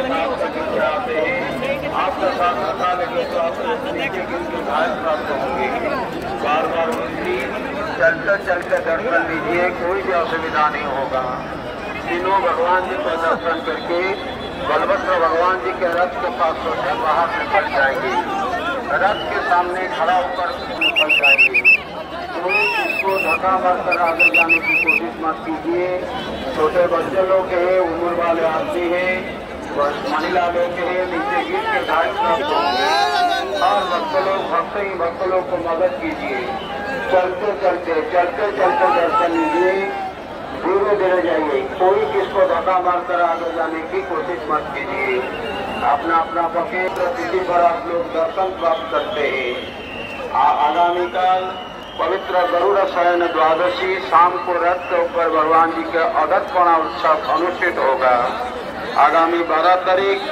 आते हैं आपका साथ रखा लगे तो आपको नीचे गिनती घास प्राप्त होंगे। बार बार विनती, चलते चलते दर्शन लीजिए, कोई भी असुविधा नहीं होगा। तीनों भगवान जी का दर्शन करके बलभद्र भगवान जी के रथ के पास से बाहर निकल जाएंगे। रथ के सामने खड़ा होकर निकल जाएंगे। कोई इसको धक्का मारकर आगे जाने की कोशिश मत कीजिए। छोटे बच्चे लोग हैं, उम्र वाले आदमी हैं, महिला लोग हैं, नीचे गिर के घायल प्राप्त होंगे। और भक्त लोग को मदद कीजिए। चलते चलते दर्शन लीजिए, धीरे धीरे जाइए। कोई किसको धक्का मारकर आगे जाने की कोशिश मत कीजिए। अपना अपना पके तिथि पर आप लोग दर्शन प्राप्त करते हैं। आगामी काल पवित्र गरुड़ शयन द्वादशी शाम को रथ के ऊपर भगवान जी का अदत्तपणा उत्सव अनुष्ठित होगा। आगामी 12 तारीख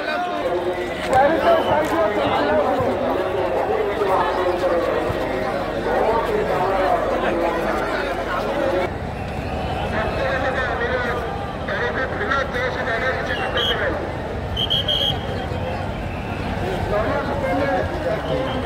दोनों